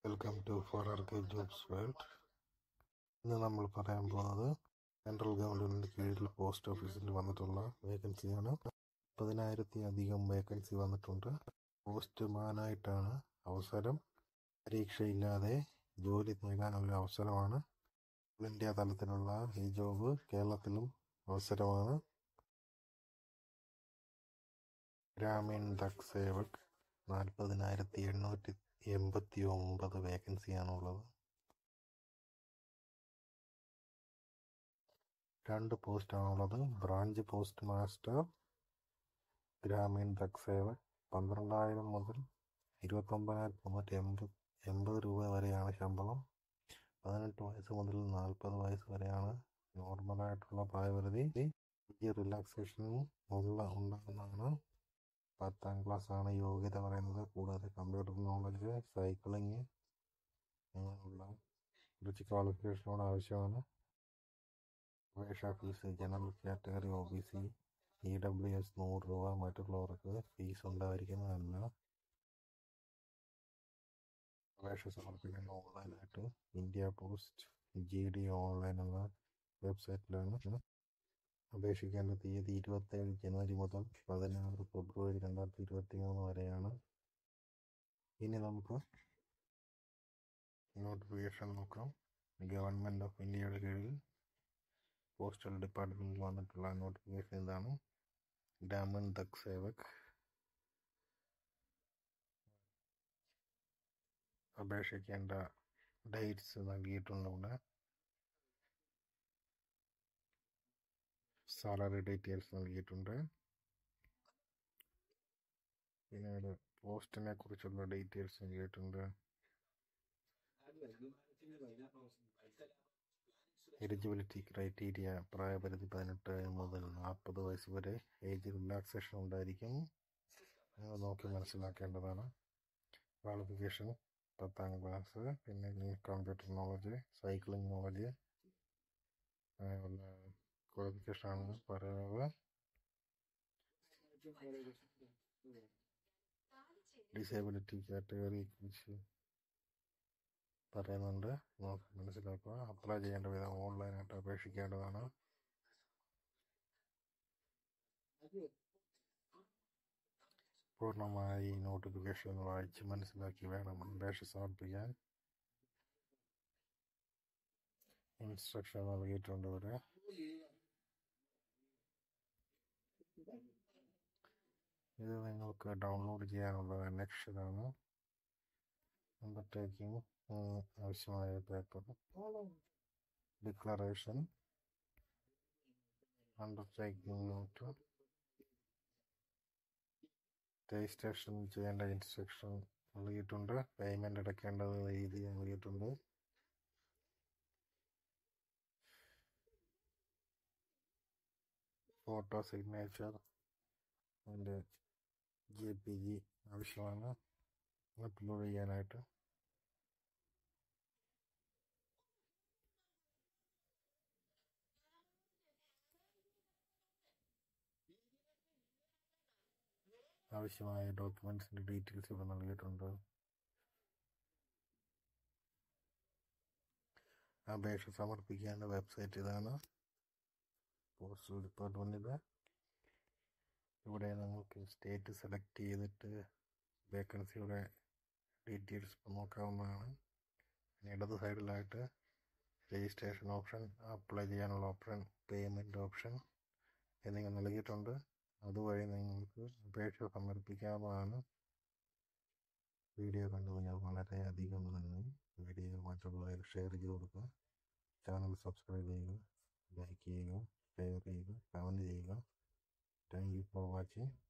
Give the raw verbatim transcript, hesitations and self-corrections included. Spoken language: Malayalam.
Welcome to four R K jobs world. ഇന്ന് നമ്മൾ പറയാൻ പോകുന്നത് സെൻട്രൽ ഗവൺമെൻറ്റിൻ്റെ കീഴിൽ പോസ്റ്റ് ഓഫീസിൽ വന്നിട്ടുള്ള വേക്കൻസിയാണ്. പതിനായിരത്തി അധികം വേക്കൻസി വന്നിട്ടുണ്ട്. പോസ്റ്റ്മാനായിട്ടാണ് അവസരം. പരീക്ഷയില്ലാതെ ജോലി നേടാനുള്ള അവസരമാണ്. ഇന്ത്യ തലത്തിലുള്ള ഈ ജോബ് കേരളത്തിലും അവസരമാണ്. ഗ്രാമീൺ ദക് സേവക് നാൽപ്പതിനായിരത്തി എണ്ണൂറ്റി എൺപത്തി ഒമ്പത് വേക്കൻസിയാണുള്ളത്. രണ്ട് പോസ്റ്റാണുള്ളത്. Branch post master Gramin Dak Sevak പന്ത്രണ്ടായിരം മുതൽ ഇരുപത്തൊമ്പതിനായിരത്തി മുന്നൂറ്റി എൺപത് എൺപത് രൂപ വരെയാണ് ശമ്പളം. പതിനെട്ട് വയസ്സ് മുതൽ നാൽപ്പത് വയസ്സ് വരെയാണ് നോർമലായിട്ടുള്ള പ്രായപരിധി. ഈ റിലാക്സേഷനും ഉള്ള ഉണ്ടാകുന്നതാണ്. പത്താം ക്ലാസ് ആണ് യോഗ്യത പറയുന്നത്. കൂടാതെ കമ്പ്യൂട്ടർ നോളജ്, സൈക്ലിങ് അങ്ങനെയുള്ള കുറച്ച് ക്വാളിഫിക്കേഷനോട് ആവശ്യമാണ്. അപേക്ഷാ fees general category, O B C, E W S നൂറ് രൂപ. മറ്റുള്ളവർക്ക് ഫീസ് ഉണ്ടായിരിക്കുന്നതല്ല. അപേക്ഷ സമർപ്പിക്കേണ്ട ഓൺലൈനായിട്ട് India post G D online എന്ന വെബ്സൈറ്റിലാണ്. അപേക്ഷിക്കേണ്ട തീയതി ഇരുപത്തേഴ് ജനുവരി മുതൽ പതിനാറ് ഫെബ്രുവരി രണ്ടായിരത്തി ഇരുപത്തി മൂന്ന് വരെയാണ്. ഇനി നമുക്ക് നോട്ടിഫിക്കേഷൻ നോക്കാം. ഗവൺമെൻറ് ഓഫ് ഇന്ത്യയുടെ കീഴിൽ പോസ്റ്റൽ ഡിപ്പാർട്ട്മെൻറ്റിൽ വന്നിട്ടുള്ള നോട്ടിഫിക്കേഷൻ ഇതാണ്. ഗ്രാമീൺ ദക് സേവക്. അപേക്ഷിക്കേണ്ട ഡേറ്റ്സ് നൽകിയിട്ടുണ്ട്. ഇവിടെ സാലറി ഡീറ്റെയിൽസ് നൽകിയിട്ടുണ്ട്. പിന്നീട് പോസ്റ്റിനെ കുറിച്ചുള്ള ഡീറ്റെയിൽസ് നൽകിയിട്ടുണ്ട്. എലിജിബിലിറ്റി ക്രൈറ്റീരിയ പ്രായപരിധി പതിനെട്ട് മുതൽ നാൽപ്പത് വയസ്സ് വരെ. ഏജ് റിലാക്സേഷൻ ഉണ്ടായിരിക്കും. നോക്കി മനസ്സിലാക്കേണ്ടതാണ്. ക്വാളിഫിക്കേഷൻ പത്താം ക്ലാസ്, പിന്നെ കമ്പ്യൂട്ടർ നോളജ്, സൈക്ലിംഗ് നോളജ് അങ്ങനെയുള്ള ക്വാളിഫിക്കേഷനാണ് പറയുന്നത്. ഡിസേബിലിറ്റി കാറ്റഗറി കുറിച്ച് പറയുന്നുണ്ട്. നോക്കി മനസ്സിലാക്കുക. അപ്ലൈ ചെയ്യേണ്ട വിധം ഓൺലൈനായിട്ട് അപേക്ഷിക്കേണ്ടതാണ്. പൂർണ്ണമായി നോട്ടിഫിക്കേഷൻ വായിച്ച് മനസ്സിലാക്കി വേണം അപേക്ഷ സമർപ്പിക്കാൻ. ഇൻസ്ട്രക്ഷൻ നൽകിയിട്ടുണ്ട് ഇവിടെ. ഇത് നിങ്ങൾക്ക് ഡൗൺലോഡ് ചെയ്യാനുള്ള നെക്ഷനാണ്. അണ്ടർടേക്കിംഗ് ആവശ്യമായ paper, declaration, undertaking note, registration ചെയ്യേണ്ട ഇൻസ്ട്രക്ഷൻ നൽകിയിട്ടുണ്ട്. പേയ്മെൻറ്റ് അടയ്ക്കേണ്ട രീതി നൽകിയിട്ടുണ്ട്. ഫോട്ടോ സിഗ്നേച്ചർ അതിൻ്റെ ജെ പി ജി ആവശ്യമാണ് അപ്ലോഡ് ചെയ്യാനായിട്ട്. ആവശ്യമായ ഡോക്യുമെൻറ്റ്സിൻ്റെ ഡീറ്റെയിൽസ് ഇവിടെ നൽകിയിട്ടുണ്ട്. അപേക്ഷ സമർപ്പിക്കേണ്ട വെബ്സൈറ്റ് ഇതാണ്, പോസ്റ്റൽ ഡിപ്പാർട്ട്മെൻറ്റിൽ. ഇവിടെ നമുക്ക് സ്റ്റേറ്റ് സെലക്ട് ചെയ്തിട്ട് വേക്കൻസിയുടെ ഡീറ്റെയിൽസ് നോക്കാവുന്നതാണ്. ഇടത് സൈഡിലായിട്ട് രജിസ്ട്രേഷൻ ഓപ്ഷൻ, അപ്ലൈ ചെയ്യാനുള്ള ഓപ്ഷൻ, പേയ്മെൻറ്റ് ഓപ്ഷൻ എന്നിവ നൽകിയിട്ടുണ്ട്. അതുവഴി നിങ്ങൾക്ക് അപേക്ഷ സമർപ്പിക്കാവുന്നതാണ്. വീഡിയോ കണ്ടു കഴിഞ്ഞാൽ വളരെയധികം നന്ദി. വീഡിയോ മറ്റുള്ളവർ ഷെയർ ചെയ്ത് കൊടുക്കുക. ചാനൽ സബ്സ്ക്രൈബ് ചെയ്യുക, ലൈക്ക് ചെയ്യുക, ഷെയർ ചെയ്യുക, കമൻറ്റ് ചെയ്യുക. Thank you for watching.